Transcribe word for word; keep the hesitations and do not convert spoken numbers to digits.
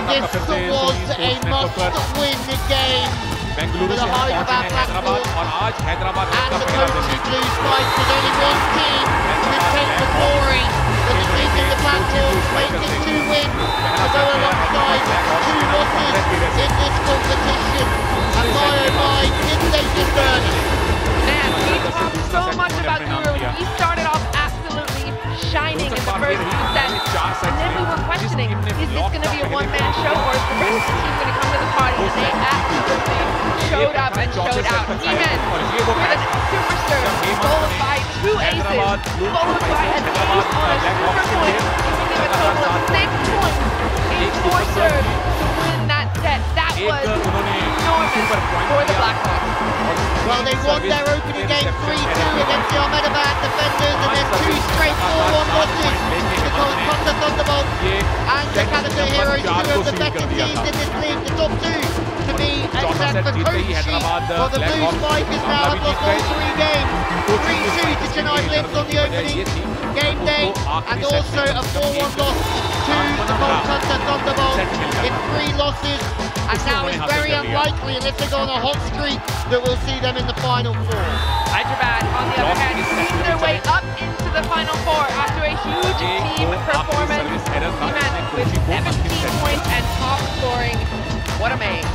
this was a must-win game Bengaluru for the Hyderabad Black Hawks and the Kochi Blue Spikers. Only one team can take the glory, but the team in the Black Hawks making two wins to go alongside two losses in this competition. And my oh my, didn't they deserve it? Man, we talked so much about Guru. He started off absolutely shining in the first two sets, and then we were questioning, is this going to be a one-man show, or is the rest of the team going to come to the party? And they absolutely showed up and showed out. Eman with a super serve, followed by two aces, followed by an ace on a super point, giving him a total of six points in four serves to win that set. That was enormous for the Black Hawks. Well, they won their opening game three two against the Ahmedabad defenders, and then two straight four one losses to the Kolkata Thunderbolts and the Calicut Heroes, two of the better teams in this league. The top two, to me, except for Kochi. Well, the Blue Spikers now have lost all three games. three two to Chennai Blitz on the opening game day, and also a four one loss to the Kolkata Thunderbolts in three losses. And now it's very unlikely, unless they go on a hot streak, that we'll see them in the final four. Hyderabad, on the other hand, seeing their way up into the final four after a huge team performance. Eman with seventeen points and top scoring. What a main.